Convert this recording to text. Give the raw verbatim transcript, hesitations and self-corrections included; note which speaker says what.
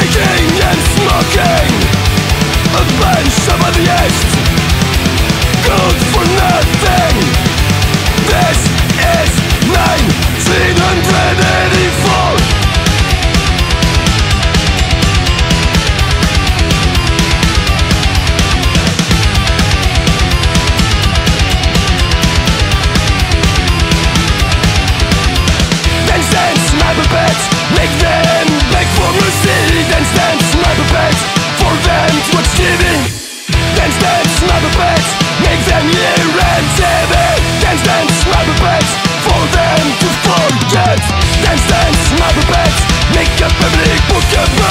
Speaker 1: drinking and smoking, a bunch of atheists, good for nothing. This is nineteen eighty-four. Dance, dance, my puppets, make them beg for mercy. Dance, dance, my puppets, for them to watch T V. Dance, dance, my puppets, make them hear M T V. Dance, dance, my puppets, for them to forget. Dance, dance, my puppets, make a public book of